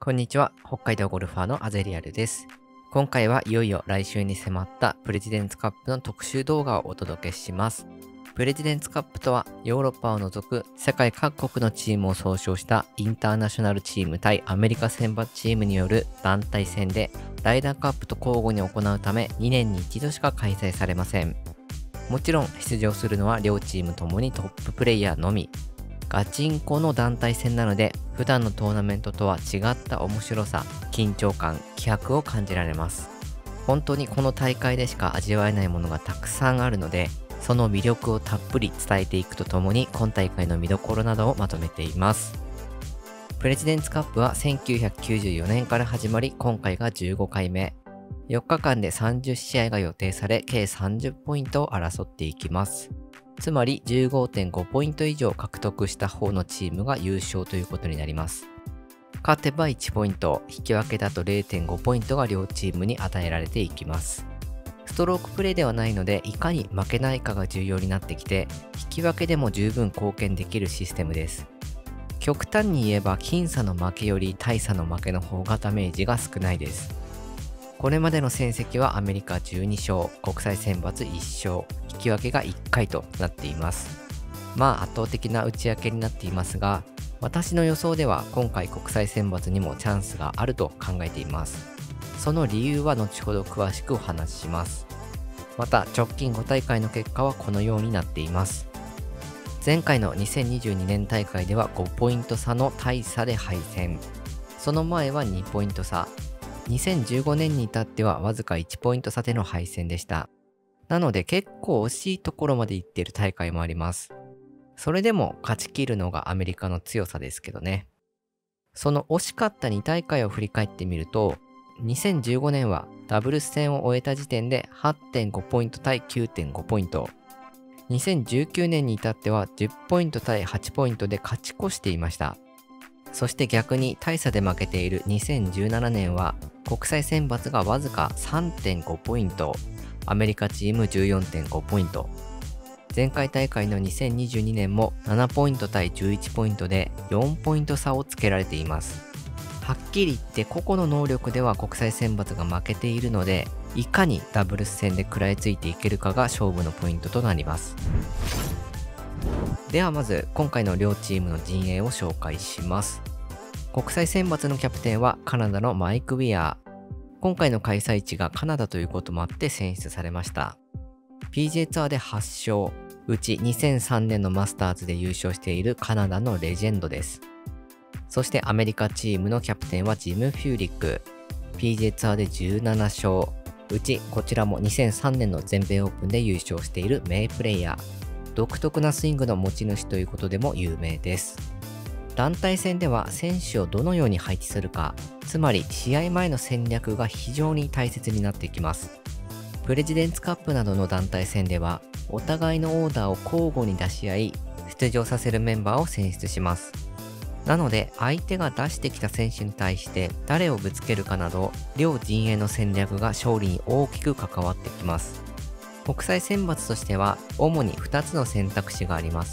こんにちは、北海道ゴルファーのアゼリアルです。今回はいよいよ来週に迫ったプレジデンツカップの特集動画をお届けします。プレジデンツカップとはヨーロッパを除く世界各国のチームを総称したインターナショナルチーム対アメリカ選抜チームによる団体戦でライダーカップと交互に行うため2年に一度しか開催されません。もちろん出場するのは両チームともにトッププレイヤーのみ。ガチンコの団体戦なので普段のトーナメントとは違った面白さ、緊張感、気迫を感じられます。本当にこの大会でしか味わえないものがたくさんあるので、その魅力をたっぷり伝えていくとともに今大会の見どころなどをまとめています。プレジデンツカップは1994年から始まり今回が15回目。4日間で30試合が予定され計30ポイントを争っていきます。つまり 15.5 ポイント以上獲得した方のチームが優勝ということになります。勝てば1ポイント、引き分けだと 0.5 ポイントが両チームに与えられていきます。ストロークプレーではないのでいかに負けないかが重要になってきて、引き分けでも十分貢献できるシステムです。極端に言えば僅差の負けより大差の負けの方がダメージが少ないです。これまでの戦績はアメリカ12勝、国際選抜1勝、引き分けが1回となっています。まあ圧倒的な内訳になっていますが、私の予想では今回国際選抜にもチャンスがあると考えています。その理由は後ほど詳しくお話しします。また直近5大会の結果はこのようになっています。前回の2022年大会では5ポイント差の大差で敗戦。その前は2ポイント差。2015年に至ってはわずか1ポイント差での敗戦でした。なので結構惜しいところまで行っている大会もあります。それでも勝ち切るのがアメリカの強さですけどね。その惜しかった2大会を振り返ってみると、2015年はダブルス戦を終えた時点で 8.5 ポイント対 9.5 ポイント。2019年に至っては10ポイント対8ポイントで勝ち越していました。そして逆に大差で負けている2017年は国際選抜がわずか 3.5 ポイント、アメリカチーム 14.5 ポイント。前回大会の2022年も7ポイント対11ポイントで4ポイント差をつけられています。はっきり言って個々の能力では国際選抜が負けているので、いかにダブルス戦で食らいついていけるかが勝負のポイントとなります。ではまず今回の両チームの陣営を紹介します。国際選抜のキャプテンはカナダのマイク・ウィアー。今回の開催地がカナダということもあって選出されました。PGA ツアーで8勝、うち2003年のマスターズで優勝しているカナダのレジェンドです。そしてアメリカチームのキャプテンはジム・フューリック。PGA ツアーで17勝、うちこちらも2003年の全米オープンで優勝している名プレイヤー。独特なスイングの持ち主ということでも有名です。団体戦では選手をどのように配置するか、つまり試合前の戦略が非常に大切になってきます。プレジデンツカップなどの団体戦ではお互いのオーダーを交互に出し合い、出場させるメンバーを選出します。なので相手が出してきた選手に対して誰をぶつけるかなど、両陣営の戦略が勝利に大きく関わってきます。国際選抜としては主に2つの選択肢があります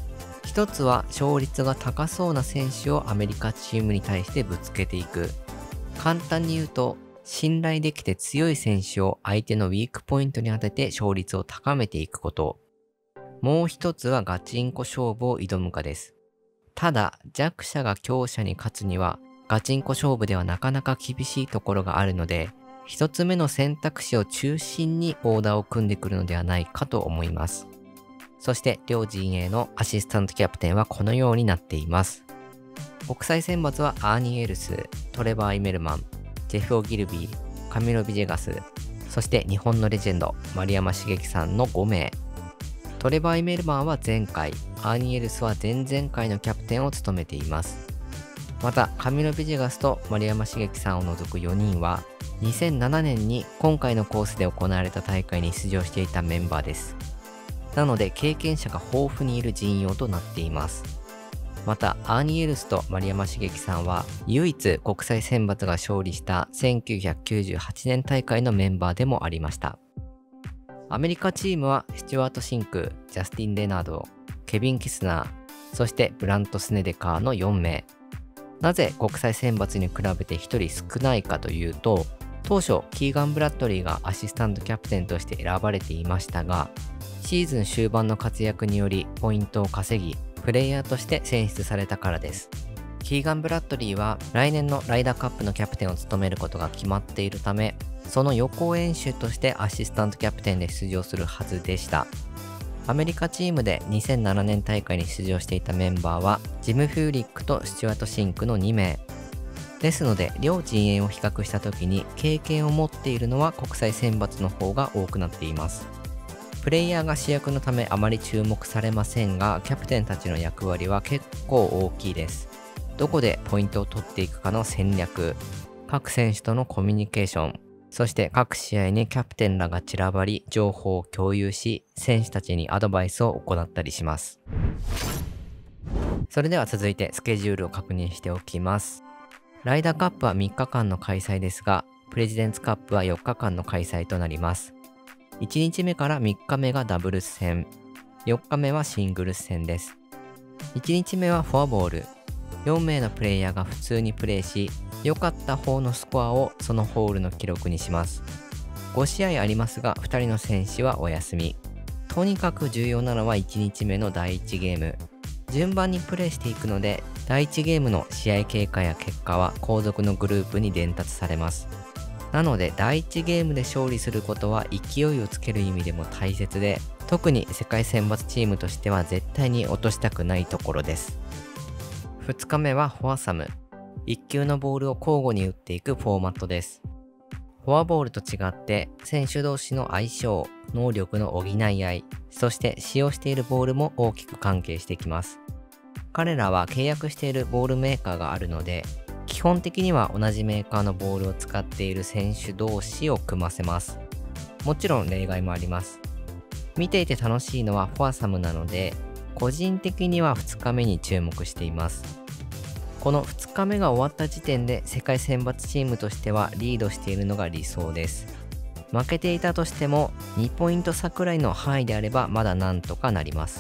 。1つは勝率が高そうな選手をアメリカチームに対してぶつけていく。簡単に言うと、信頼できて強い選手を相手のウィークポイントに当てて勝率を高めていくこと。もう1つはガチンコ勝負を挑むかです。ただ弱者が強者に勝つにはガチンコ勝負ではなかなか厳しいところがあるので、一つ目の選択肢を中心にオーダーを組んでくるのではないかと思います。そして両陣営のアシスタントキャプテンはこのようになっています。国際選抜はアーニー・エルス、トレバー・イメルマン、ジェフ・オギルビー、カミロ・ビジェガス、そして日本のレジェンド丸山茂樹さんの5名。トレバー・イメルマンは前回、アーニー・エルスは前々回のキャプテンを務めています。またカミロ・ビジェガスと丸山茂樹さんを除く4人は2007年に今回のコースで行われた大会に出場していたメンバーです。なので経験者が豊富にいる陣容となっています。またアーニー・エルスと丸山茂樹さんは唯一国際選抜が勝利した1998年大会のメンバーでもありました。アメリカチームはスチュワート・シンク、ジャスティン・レナード、ケビン・キスナー、そしてブラント・スネデカーの4名。 なぜ国際選抜に比べて1人少ないかというと、当初キーガン・ブラッドリーがアシスタントキャプテンとして選ばれていましたが、シーズン終盤の活躍によりポイントを稼ぎ、プレイヤーとして選出されたからです。キーガン・ブラッドリーは来年のライダーカップのキャプテンを務めることが決まっているため、その予行演習としてアシスタントキャプテンで出場するはずでした。アメリカチームで2007年大会に出場していたメンバーはジム・フューリックとスチュワート・シンクの2名。ですので両陣営を比較した時に経験を持っているのは国際選抜の方が多くなっています。プレイヤーが主役のためあまり注目されませんが、キャプテンたちの役割は結構大きいです。どこでポイントを取っていくかの戦略、各選手とのコミュニケーション、そして各試合にキャプテンらが散らばり情報を共有し、選手たちにアドバイスを行ったりします。それでは続いてスケジュールを確認しておきます。ライダーカップは3日間の開催ですが、プレジデンツカップは4日間の開催となります。1日目から3日目がダブルス戦、4日目はシングルス戦です。1日目はフォアボール、4名のプレイヤーが普通にプレイし、良かった方のスコアをそのホールの記録にします。5試合ありますが、2人の選手はお休み。とにかく重要なのは1日目の第1ゲーム。順番にプレイしていくので、第1ゲームの試合経過や結果は後続のグループに伝達されます。なので第1ゲームで勝利することは勢いをつける意味でも大切で、特に世界選抜チームとしては絶対に落としたくないところです。2日目はフォアサム。1球のボールを交互に打っていくフォーマットです。フォアボールと違って選手同士の相性、能力の補い合い、そして使用しているボールも大きく関係してきます。彼らは契約しているボールメーカーがあるので、基本的には同じメーカーのボールを使っている選手同士を組ませます。もちろん例外もあります。見ていて楽しいのはフォアサムなので、個人的には2日目に注目しています。この2日目が終わった時点で世界選抜チームとしてはリードしているのが理想です。負けていたとしても2ポイント差くらいの範囲であればまだなんとかなります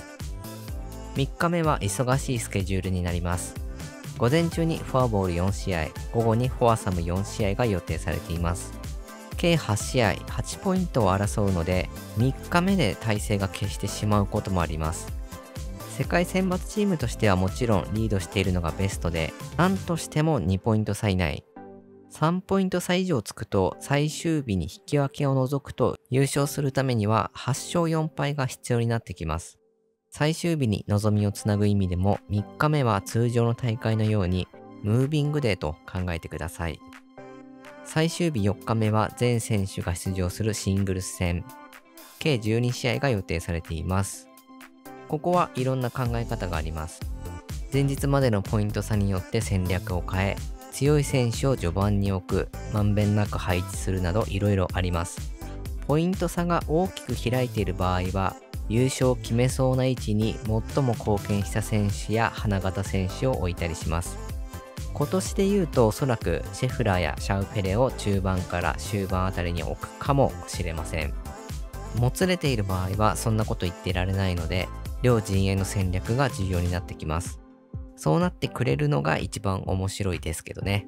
。3日目は忙しいスケジュールになります。午前中にフォアボール4試合、午後にフォアサム4試合が予定されています。計8試合、8ポイントを争うので、3日目で体勢が消してしまうこともあります。世界選抜チームとしてはもちろんリードしているのがベストで、何としても2ポイント差以内。3ポイント差以上つくと最終日に引き分けを除くと優勝するためには8勝4敗が必要になってきます。最終日に望みをつなぐ意味でも3日目は通常の大会のようにムービングデーと考えてください。最終日4日目は全選手が出場するシングルス戦。計12試合が予定されています。ここはいろんな考え方があります。前日までのポイント差によって戦略を変え、強い選手を序盤に置く、まんべんなく配置するなどいろいろあります。ポイント差が大きく開いている場合は、優勝を決めそうな位置に最も貢献した選手や花形選手を置いたりします。今年で言うとおそらくシェフラーやシャウペレを中盤から終盤あたりに置くかもしれません。もつれている場合はそんなこと言ってられないので、両陣営の戦略が重要になってきます。そうなってくれるのが一番面白いですけどね。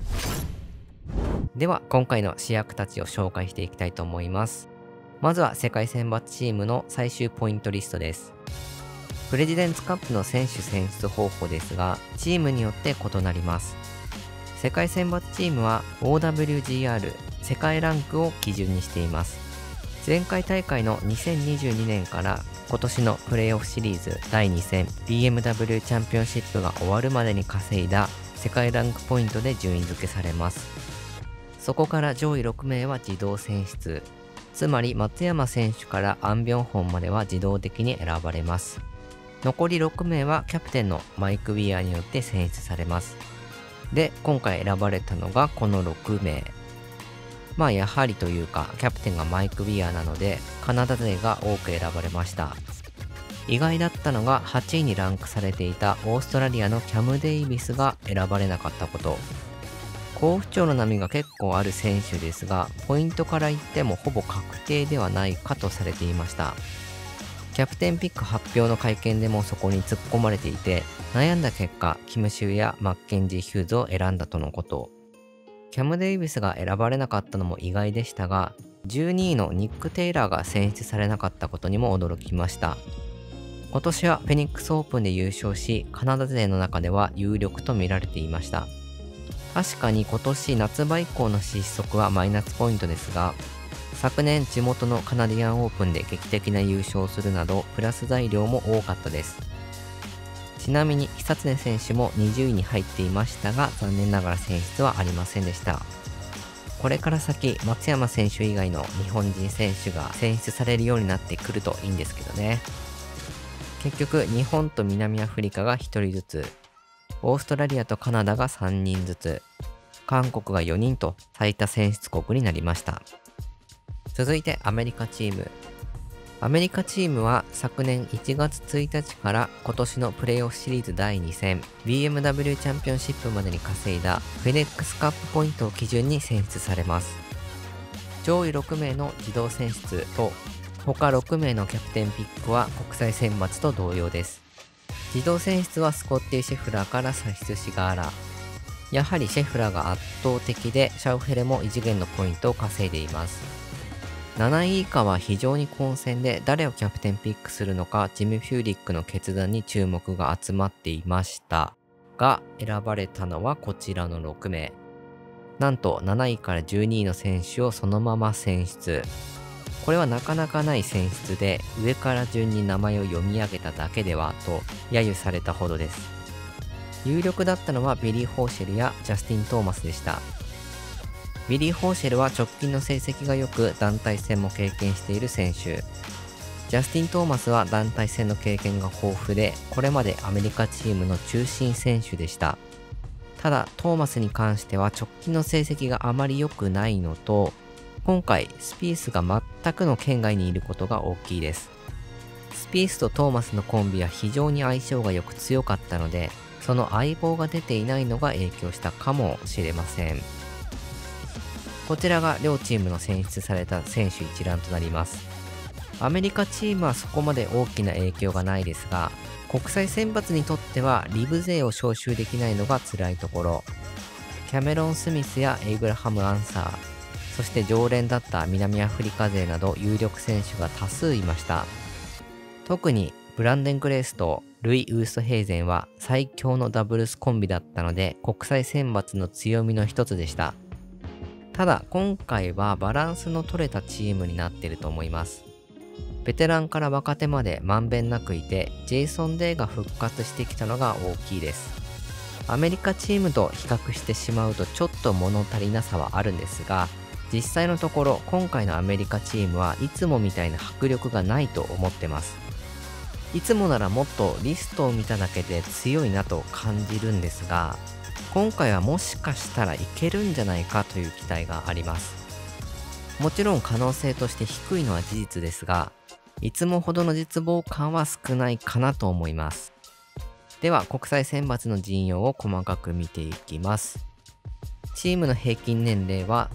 では今回の主役たちを紹介していきたいと思います。まずは世界選抜チームの最終ポイントリストです。プレジデンツカップの選手選出方法ですが、チームによって異なります。世界選抜チームは OWGR 世界ランクを基準にしています。前回大会の2022年から今年のプレーオフシリーズ第2戦 BMW チャンピオンシップが終わるまでに稼いだ世界ランクポイントで順位付けされます。そこから上位6名は自動選出。つまり松山選手からアン・ビョンホンまでは自動的に選ばれます。残り6名はキャプテンのマイク・ウィアーによって選出されます。で、今回選ばれたのがこの6名。まあやはりというか、キャプテンがマイク・ウィアーなので、カナダ勢が多く選ばれました。意外だったのが8位にランクされていたオーストラリアのキャム・デイビスが選ばれなかったこと。好不調の波が結構ある選手ですが、ポイントから言ってもほぼ確定ではないかとされていました。 キャプテンピック発表の会見でもそこに突っ込まれていて、悩んだ結果、キム・シューやマッケンジー・ヒューズを選んだとのこと。キャム・デイビスが選ばれなかったのも意外でしたが、12位のニック・テイラーが選出されなかったことにも驚きました。今年はフェニックスオープンで優勝し、カナダ勢の中では有力と見られていました。確かに今年夏場以降の失速はマイナスポイントですが、昨年地元のカナディアンオープンで劇的な優勝をするなどプラス材料も多かったです。ちなみに久常選手も20位に入っていましたが、残念ながら選出はありませんでした。これから先、松山選手以外の日本人選手が選出されるようになってくるといいんですけどね。結局、日本と南アフリカが1人ずつ、オーストラリアとカナダが3人ずつ、韓国が4人と最多選出国になりました。続いてアメリカチーム。アメリカチームは昨年1月1日から今年のプレーオフシリーズ第2戦 BMW チャンピオンシップまでに稼いだフェデックスカップポイントを基準に選出されます。上位6名の自動選出と他6名のキャプテンピックは国際選抜と同様です。自動選出はスコッティ・シェフラーからサヒス・シガーラ。やはりシェフラーが圧倒的で、シャウフェレも異次元のポイントを稼いでいます。7位以下は非常に混戦で、誰をキャプテンピックするのかジム・フューリックの決断に注目が集まっていましたが、選ばれたのはこちらの6名。なんと7位から12位の選手をそのまま選出。これはなかなかない選出で、上から順に名前を読み上げただけではと揶揄されたほどです。有力だったのはビリー・ホーシェルやジャスティン・トーマスでした。ビリー・ホーシェルは直近の成績が良く団体戦も経験している選手。ジャスティン・トーマスは団体戦の経験が豊富で、これまでアメリカチームの中心選手でした。ただ、トーマスに関しては直近の成績があまり良くないのと、今回スピースが全くの圏外にいることが大きいです。スピースとトーマスのコンビは非常に相性が良く強かったので、その相棒が出ていないのが影響したかもしれません。こちらが両チームの選出された選手一覧となります。アメリカチームはそこまで大きな影響がないですが、国際選抜にとってはリブ勢を招集できないのが辛いところ。キャメロン・スミスやエイブラハム・アンサー、そして常連だった南アフリカ勢など有力選手が多数いました。特にブランデン・グレースとルイ・ウーストヘイゼンは最強のダブルスコンビだったので、国際選抜の強みの一つでした。ただ今回はバランスの取れたチームになっていると思います。ベテランから若手までまんべんなくいて、ジェイソン・デイが復活してきたのが大きいです。アメリカチームと比較してしまうとちょっと物足りなさはあるんですが、実際のところ今回のアメリカチームはいつもみたいな迫力がないと思ってます。いつもならもっとリストを見ただけで強いなと感じるんですが、今回はもしかしたらいけるんじゃないかという期待があります。もちろん可能性として低いのは事実ですが、いつもほどの実望感は少ないかなと思います。では国際選抜の陣容を細かく見ていきます。チームの平均年齢は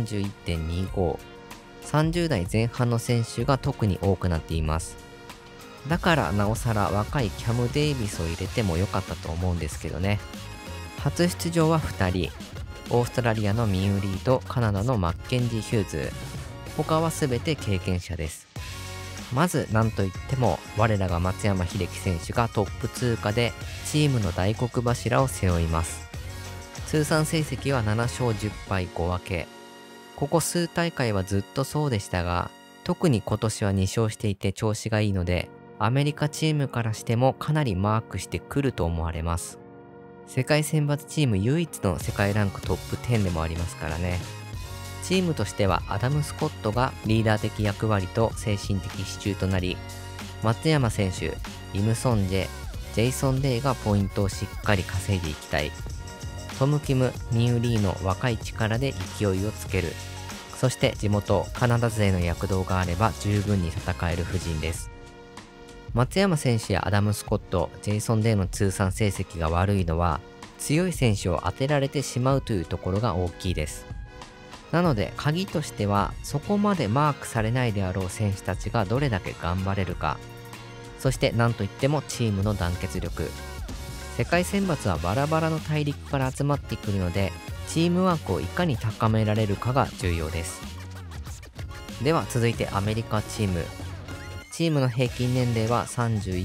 31.25、30代前半の選手が特に多くなっています。だからなおさら若いキャム・デイビスを入れても良かったと思うんですけどね。初出場は2人、オーストラリアのミンウリーとカナダのマッケンジー・ヒューズ、他は全て経験者です。まず何といっても我らが松山英樹選手がトップ通過でチームの大黒柱を背負います。通算成績は7勝10敗5分け。ここ数大会はずっとそうでしたが、特に今年は2勝していて調子がいいので、アメリカチームからしてもかなりマークしてくると思われます。世界選抜チーム唯一の世界ランクトップ10でもありますからね。チームとしてはアダム・スコットがリーダー的役割と精神的支柱となり、松山選手、イム・ソンジェ、ジェイソン・デイがポイントをしっかり稼いでいきたい。トム・キム、ミンウリーの若い力で勢いをつける。そして地元カナダ勢の躍動があれば十分に戦える布陣です。松山選手やアダム・スコット、ジェイソン・デイの通算成績が悪いのは、強い選手を当てられてしまうというところが大きいです。なので鍵としては、そこまでマークされないであろう選手たちがどれだけ頑張れるか、 そして何といってもチームの団結力。世界選抜はバラバラの大陸から集まってくるので、チームワークをいかに高められるかが重要です。では続いてアメリカチーム。チームの平均年齢は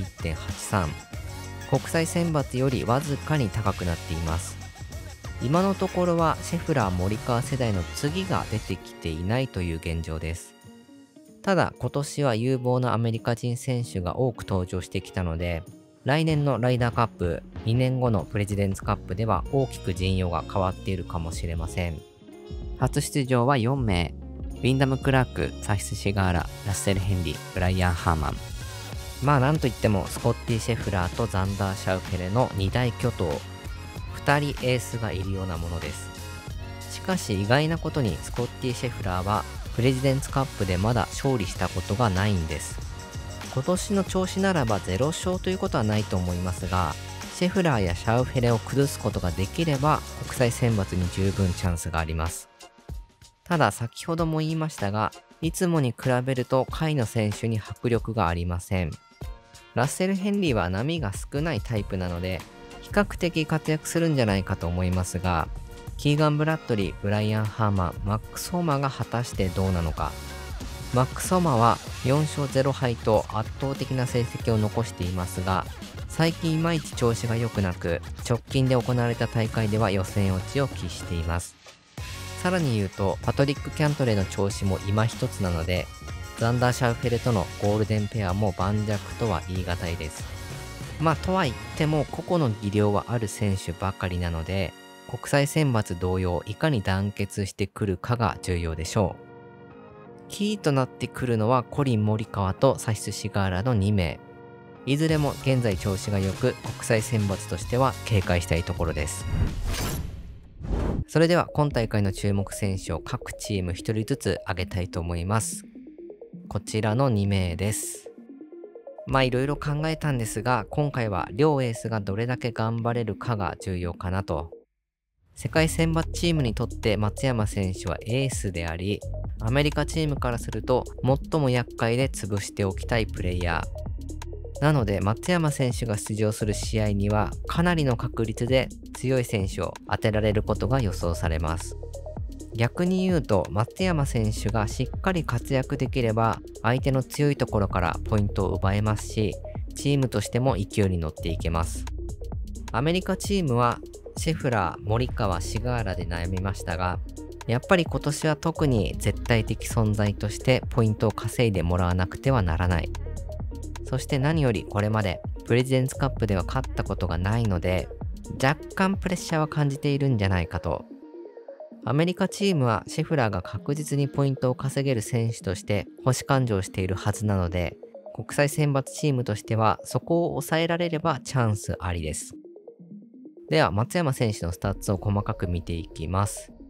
31.83。国際選抜よりわずかに高くなっています。今のところはシェフラー・モリカワ世代の次が出てきていないという現状です。ただ今年は有望なアメリカ人選手が多く登場してきたので、来年のライダーカップ、2年後のプレジデンツカップでは大きく陣容が変わっているかもしれません。初出場は4名。ウィンダム・クラーク、サヒス・シガーラ、ラッセル・ヘンリー、ブライアン・ハーマン。まあなんといってもスコッティ・シェフラーとザンダー・シャウフェレの2大巨頭。2人エースがいるようなものです。しかし意外なことにスコッティ・シェフラーはプレジデンツカップでまだ勝利したことがないんです。今年の調子ならば0勝ということはないと思いますが、シェフラーやシャウフェレを崩すことができれば国際選抜に十分チャンスがあります。ただ先ほども言いましたが、いつもに比べると下位の選手に迫力がありません。ラッセル・ヘンリーは波が少ないタイプなので、比較的活躍するんじゃないかと思いますが、キーガン・ブラッドリー、ブライアン・ハーマン、マックス・ホーマーが果たしてどうなのか。マックス・ホーマーは4勝0敗と圧倒的な成績を残していますが、最近いまいち調子が良くなく、直近で行われた大会では予選落ちを喫しています。さらに言うと、パトリック・キャントレーの調子も今一つなので、ザンダー・シャウフェレとのゴールデンペアも盤石とは言い難いです。まあとは言っても個々の技量はある選手ばかりなので、国際選抜同様いかに団結してくるかが重要でしょう。キーとなってくるのはコリン・モリカワとサヒス・シガーラの2名。いずれも現在調子が良く、国際選抜としては警戒したいところです。それでは今大会の注目選手を各チーム1人ずつ挙げたいと思います。こちらの2名です。まあいろいろ考えたんですが、今回は両エースがどれだけ頑張れるかが重要かなと。世界選抜チームにとって松山選手はエースであり、アメリカチームからすると最も厄介で潰しておきたいプレイヤー。なので松山選手が出場する試合にはかなりの確率で強い選手を当てられることが予想されます。逆に言うと松山選手がしっかり活躍できれば相手の強いところからポイントを奪えますし、チームとしても勢いに乗っていけます。アメリカチームはシェフラー、モリカワ、シガーラで悩みましたが、やっぱり今年は特に絶対的存在としてポイントを稼いでもらわなくてはならない。そして何よりこれまでプレジデンツカップでは勝ったことがないので、若干プレッシャーは感じているんじゃないかと。アメリカチームはシェフラーが確実にポイントを稼げる選手として星勘定しているはずなので、国際選抜チームとしてはそこを抑えられればチャンスありです。では松山選手のスタッツを細かく見ていきます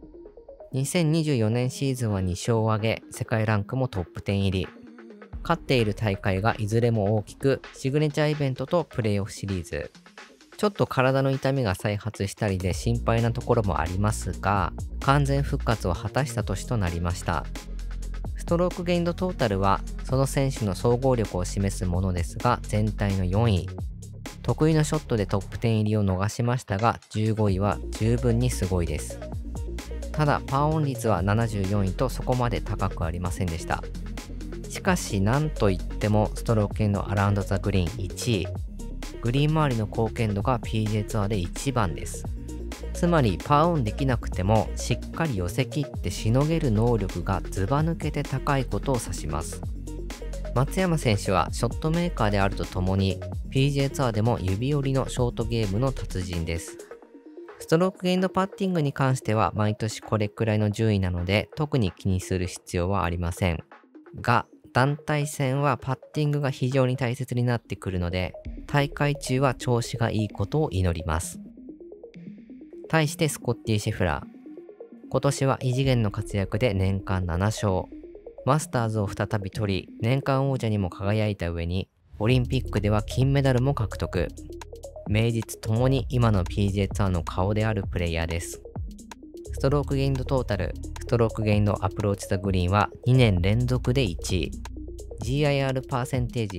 。2024年シーズンは2勝を挙げ、世界ランクもトップ10入り。勝っている大会がいずれも大きく、シグネチャーイベントとプレイオフシリーズ。ちょっと体の痛みが再発したりで心配なところもありますが、完全復活を果たした年となりました。ストロークゲインドトータルはその選手の総合力を示すものですが、全体の4位。得意のショットでトップ10入りを逃しましたが、15位は十分にすごいです。ただパーオン率は74位とそこまで高くありませんでした。しかしなんといってもストロークゲインドアラウンドザグリーン1位。グリーン周りの貢献度が PGA ツアーで1番です。つまりパーオンできなくてもしっかり寄せ切ってしのげる能力がずば抜けて高いことを指します。松山選手はショットメーカーであるとともに PGA ツアーでも指折りのショートゲームの達人です。ストロークゲインドパッティングに関しては毎年これくらいの順位なので特に気にする必要はありません。が、団体戦はパッティングが非常に大切になってくるので、大会中は調子がいいことを祈ります。対してスコッティ・シェフラー。今年は異次元の活躍で年間7勝。マスターズを再び取り、年間王者にも輝いた上に、オリンピックでは金メダルも獲得。名実ともに今の PGA ツアーの顔であるプレイヤーです。ストロークゲインドトータル、ストロークゲインドアプローチザグリーンは2年連続で1位。GIR パーセンテージ、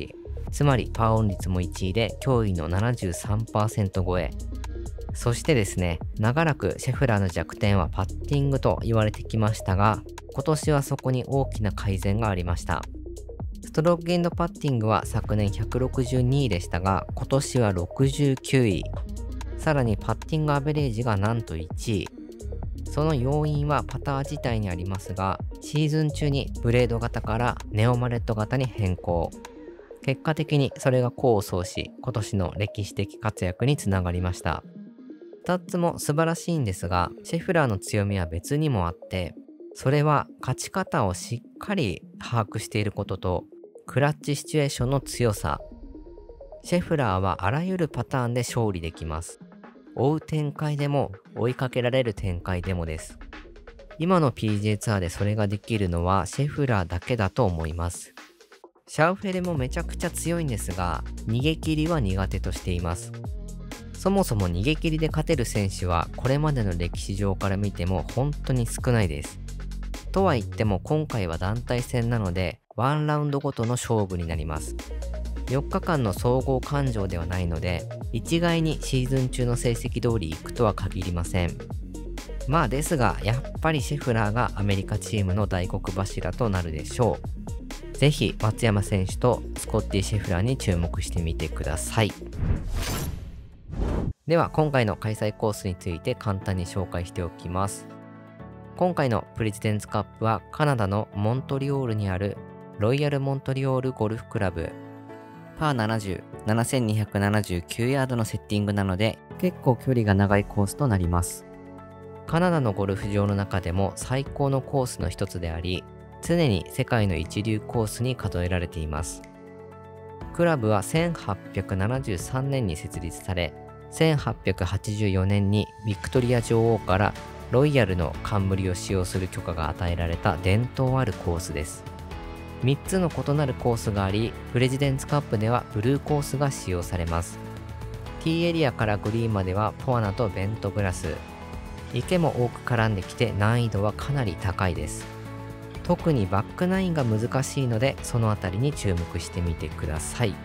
つまりパーオン率も1位で驚異の 73% 超え。そしてですね、長らくシェフラーの弱点はパッティングと言われてきましたが、今年はそこに大きな改善がありました。ストロークエンドパッティングは昨年162位でしたが、今年は69位。さらにパッティングアベレージがなんと1位。その要因はパター自体にありますが、シーズン中にブレード型からネオマレット型に変更。結果的にそれが功を奏し、今年の歴史的活躍につながりました。スタッツも素晴らしいんですが、シェフラーの強みは別にもあって、それは勝ち方をしっかり把握していることと、クラッチシチュエーションの強さ。シェフラーはあらゆるパターンで勝利できます。追う展開でも追いかけられる展開でもです。今の PGA ツアーでそれができるのはシェフラーだけだと思います。シャウフェレもめちゃくちゃ強いんですが、逃げ切りは苦手としています。そもそも逃げ切りで勝てる選手はこれまでの歴史上から見ても本当に少ないです。とは言っても今回は団体戦なのでワンラウンドごとの勝負になります。4日間の総合勘定ではないので、一概にシーズン中の成績通りいくとは限りません。まあですが、やっぱりシェフラーがアメリカチームの大黒柱となるでしょう。ぜひ松山選手とスコッティ・シェフラーに注目してみてください。では今回の開催コースについて簡単に紹介しておきます。今回のプレジデンツカップはカナダのモントリオールにあるロイヤルモントリオールゴルフクラブ。パー70、7279ヤードのセッティングなので結構距離が長いコースとなります。カナダのゴルフ場の中でも最高のコースの一つであり、常に世界の一流コースに数えられています。クラブは1873年に設立され、1884年にビクトリア女王からロイヤルの冠を使用する許可が与えられた伝統あるコースです。3つの異なるコースがあり、プレジデンツカップではブルーコースが使用されます。T エリアからグリーンまではポアナとベントグラス。池も多く絡んできて難易度はかなり高いです。特にバックナインが難しいので、そのあたりに注目してみてください。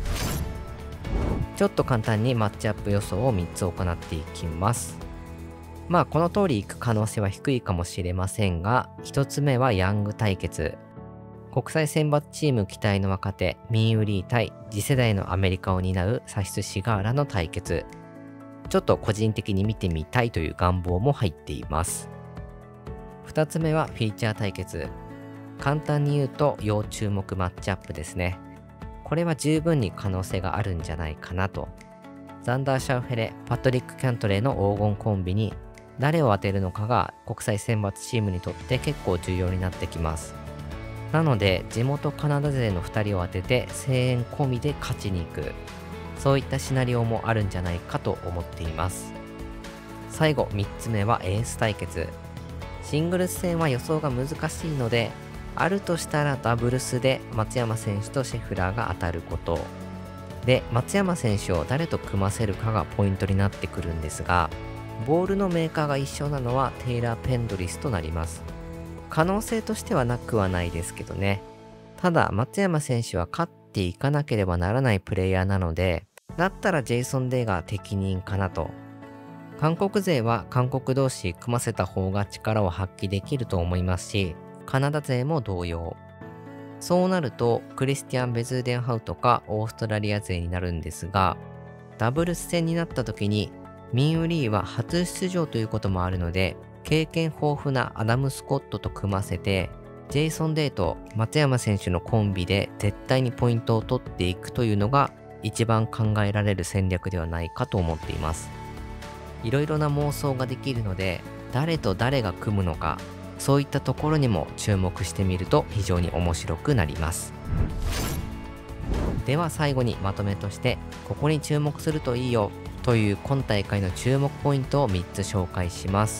ちょっと簡単にマッチアップ予想を3つ行っていきます。まあこの通り行く可能性は低いかもしれませんが、1つ目はヤング対決。国際選抜チーム期待の若手ミンウリー対次世代のアメリカを担うサヒス・シガーラの対決。ちょっと個人的に見てみたいという願望も入っています。2つ目はフィーチャー対決。簡単に言うと要注目マッチアップですね。これは十分に可能性があるんじゃないかなと。ザンダー・シャウフェレ、パトリック・キャントレーの黄金コンビに誰を当てるのかが国際選抜チームにとって結構重要になってきます。なので地元カナダ勢の2人を当てて声援込みで勝ちに行く、そういったシナリオもあるんじゃないかと思っています。最後3つ目はエース対決。シングルス戦は予想が難しいので、あるとしたらダブルスで松山選手とシェフラーが当たることで、松山選手を誰と組ませるかがポイントになってくるんですが、ボールのメーカーが一緒なのはテイラー・ペンドリスとなります。可能性としてはなくはないですけどね。ただ松山選手は勝っていかなければならないプレイヤーなので、だったらジェイソン・デイが適任かなと。韓国勢は韓国同士組ませた方が力を発揮できると思いますし、カナダ勢も同様。そうなるとクリスティアン・ベズーデンハウとかオーストラリア勢になるんですが、ダブルス戦になった時にミンウリーは初出場ということもあるので、経験豊富なアダム・スコットと組ませてジェイソン・デイと松山選手のコンビで絶対にポイントを取っていくというのが一番考えられる戦略ではないかと思っています。いろいろな妄想ができるので、誰と誰が組むのか、そういったところにも注目してみると非常に面白くなります。では最後にまとめとして、ここに注目するといいよという今大会の注目ポイントを3つ紹介します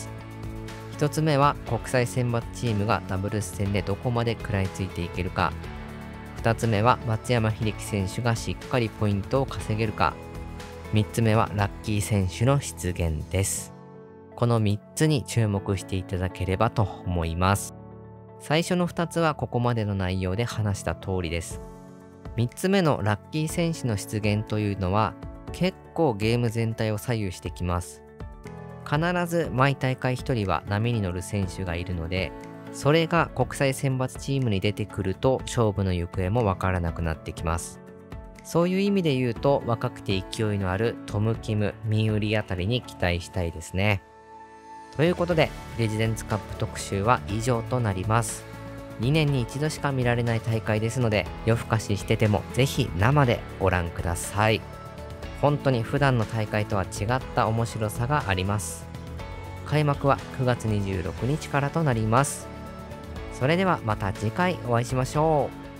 。1つ目は国際選抜チームがダブルス戦でどこまで食らいついていけるか。2つ目は松山英樹選手がしっかりポイントを稼げるか。3つ目はラッキー選手の出現です。この3つに注目していただければと思います。最初の2つはここまでの内容で話した通りです。 3つ目のラッキー選手の出現というのは結構ゲーム全体を左右してきます。必ず毎大会1人は波に乗る選手がいるので、それが国際選抜チームに出てくると勝負の行方もわからなくなってきます。そういう意味で言うと若くて勢いのあるトム・キム、ミンウリあたりに期待したいですね。ということでプレジデンツカップ特集は以上となります。2年に一度しか見られない大会ですので、夜更かししててもぜひ生でご覧ください。本当に普段の大会とは違った面白さがあります。開幕は9月26日からとなります。それではまた次回お会いしましょう。